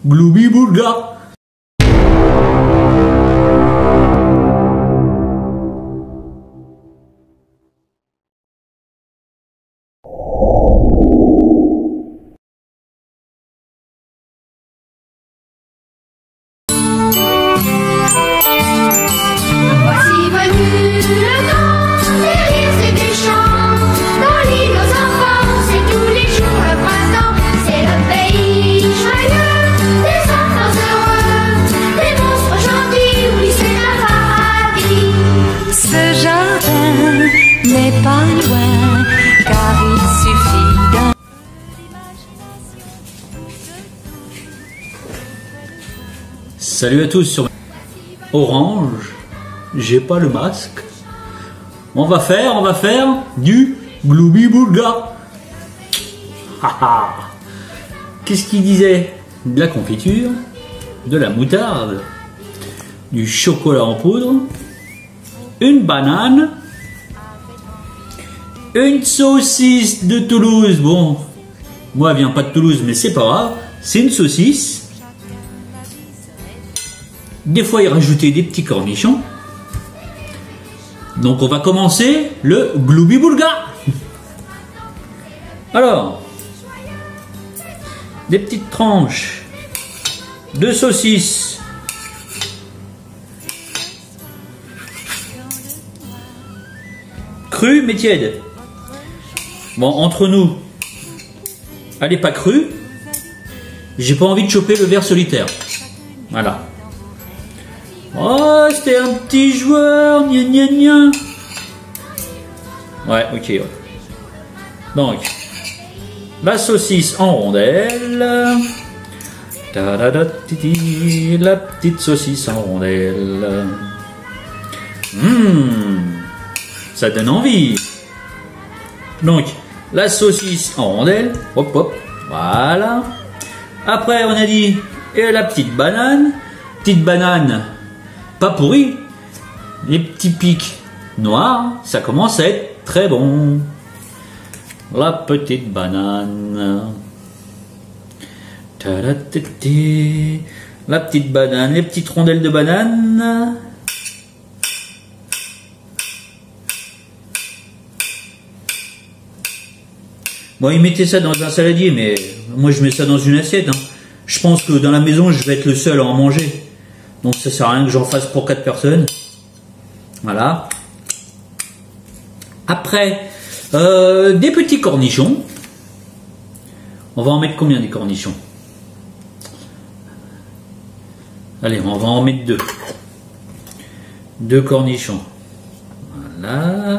Glooby Boulga. Pas loin, car il suffit d'un... Salut à tous sur Orange, j'ai pas le masque. On va faire du Glooby Boulga. Qu'est-ce qu'il disait? De la confiture, de la moutarde, du chocolat en poudre, une banane, une saucisse de Toulouse. Bon, moi elle vient pas de Toulouse, mais c'est pas grave. C'est une saucisse. Des fois il rajoutait des petits cornichons. Donc on va commencer le Glooby Boulga. Alors, des petites tranches de saucisse. Crue mais tiède. Bon, entre nous, elle n'est pas crue. J'ai pas envie de choper le ver solitaire. Voilà. Oh, c'était un petit joueur. Gna gna gna. Ouais, ok. Ouais. Donc, la saucisse en rondelle. La petite saucisse en rondelle. Ça donne envie. Donc, la saucisse en rondelle, hop hop, voilà. Après, on a dit, et la petite banane, pas pourrie, les petits pics noirs, ça commence à être très bon. La petite banane, la petite banane, les petites rondelles de banane. Bon, ils mettaient ça dans un saladier, mais moi je mets ça dans une assiette. Hein. Je pense que dans la maison, je vais être le seul à en manger. Donc ça sert à rien que j'en fasse pour 4 personnes. Voilà. Après, des petits cornichons. On va en mettre combien des cornichons? Allez, on va en mettre 2. 2 cornichons. Voilà.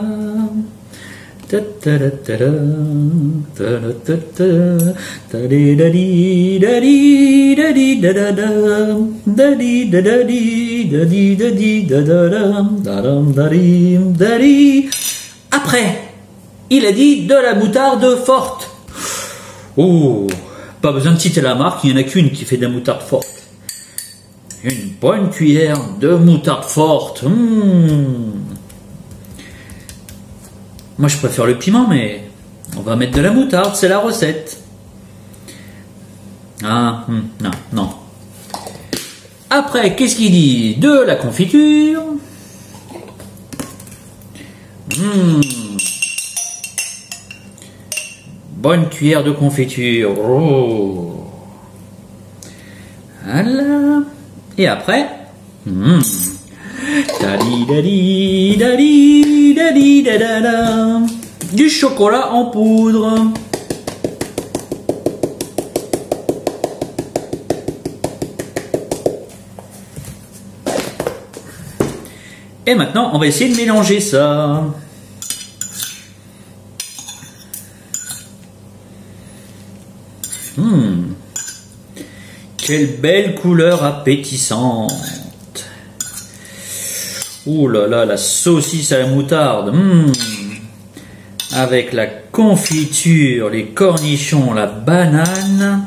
Après, il a dit de la moutarde forte. Oh, pas besoin de citer la marque, il n'y en a qu'une qui fait de la moutarde forte. Une bonne cuillère de moutarde forte. Moi je préfère le piment, mais on va mettre de la moutarde, c'est la recette. Ah, non, non. Après, qu'est-ce qu'il dit? De la confiture. Bonne cuillère de confiture. Oh. Voilà. Et après, du chocolat en poudre. Et maintenant, on va essayer de mélanger ça. Quelle belle couleur appétissante. Ouh là là, la saucisse à la moutarde. Avec la confiture, les cornichons, la banane.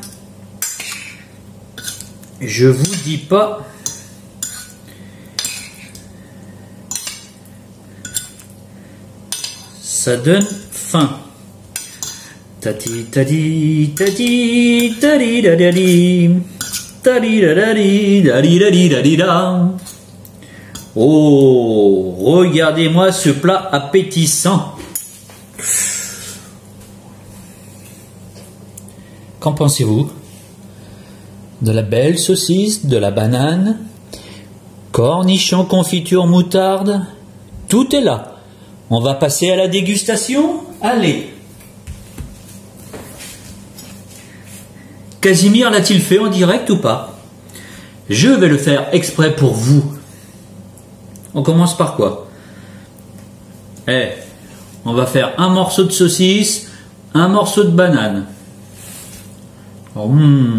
Je vous dis pas. Ça donne faim. Tati tati tati tati tati Talilalali, dalilalilala. Oh, regardez-moi ce plat appétissant. Qu'en pensez-vous? De la belle saucisse, de la banane, cornichons, confiture, moutarde, tout est là. On va passer à la dégustation? Allez. Casimir l'a-t-il fait en direct ou pas? Je vais le faire exprès pour vous. On commence par quoi? On va faire un morceau de saucisse, un morceau de banane. Oh,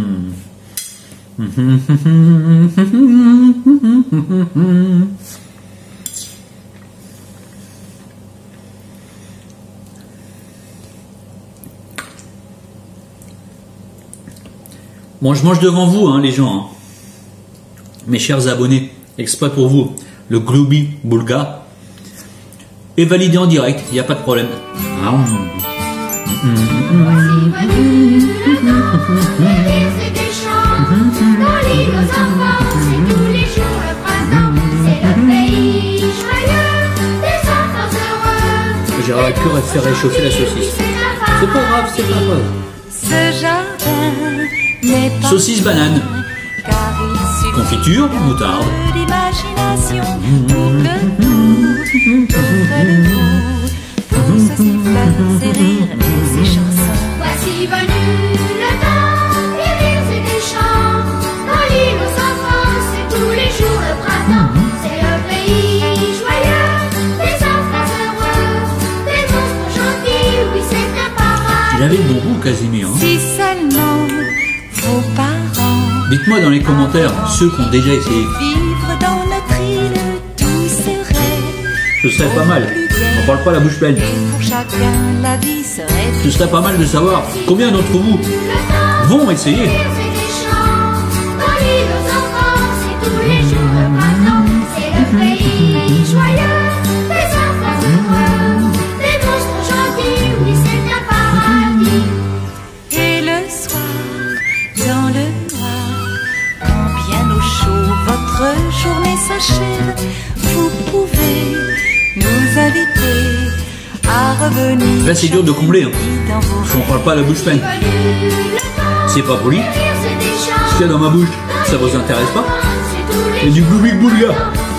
Bon, je mange devant vous, hein, les gens. Hein. Mes chers abonnés, exprès pour vous, le Glooby Boulga est validé en direct, il n'y a pas de problème. J'aurais pu faire réchauffer la saucisse. C'est pas grave, c'est pas grave. Ce jardin n'est pas Saucisse banane, car il suffit confiture, moutarde. d'imagination pour que tout autour de vous pousse ses fleurs, ses rires et ses chansons. Voici venu le temps des rires et des chants. Dans l'île aux enfants, c'est tous les jours le printemps. C'est le pays joyeux, des enfants heureux, des monstres gentils, oui c'est un paradis. Il avait de bon goût, Casimir. Hein. Si seulement vos parents Dites-moi dans les commentaires, ceux qui ont déjà essayé. vivre dans notre île, tout serait Ce serait pas mal. On parle pas la bouche pleine. et pour chacun la vie serait Ce serait pas mal de savoir combien d'entre vous vont essayer. Rires et des chants. Dans l'île aux enfants, c'est tous les jours le printemps. C'est le pays joyeux, des enfants heureux, des monstres gentils, oui c'est un paradis. Et le soir, dans le noir, quand bien au chaud votre journée s'achève, vous pouvez nous inviter à revenir. Là, c'est dur de combler. Hein. Dans vos On parle pas la bouche pleine. C'est pas poli. Ce qu'il y a dans ma bouche, ça vous intéresse pas? C'est du Glooby Boulga.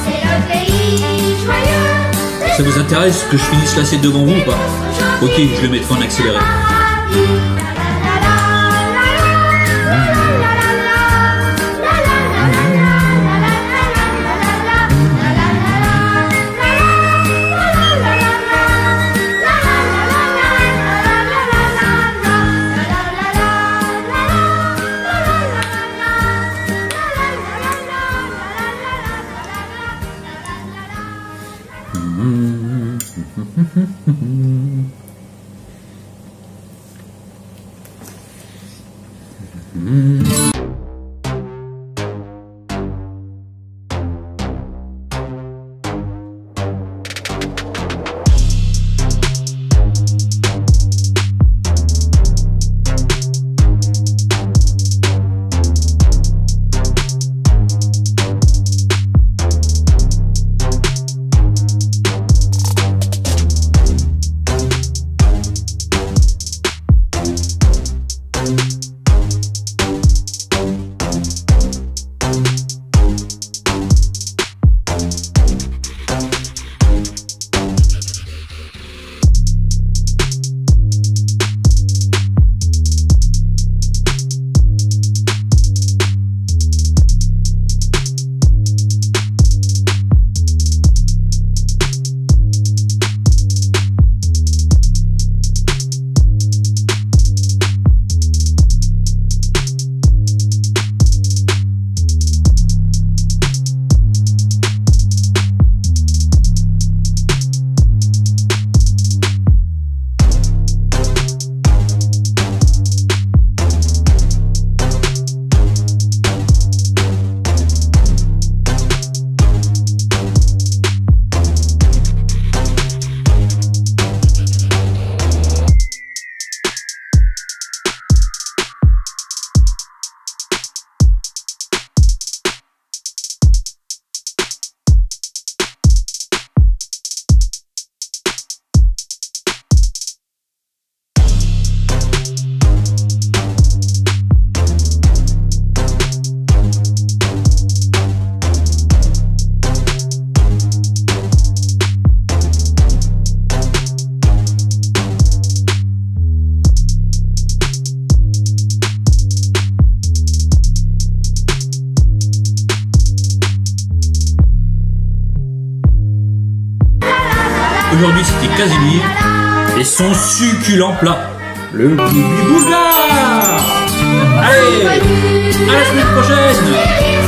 Ça vous intéresse que je finisse l'assiette devant vous ou pas? Ok, je le mettrai en accéléré. Casimir et son succulent plat, le Boubli Boulga. Allez, à la semaine prochaine.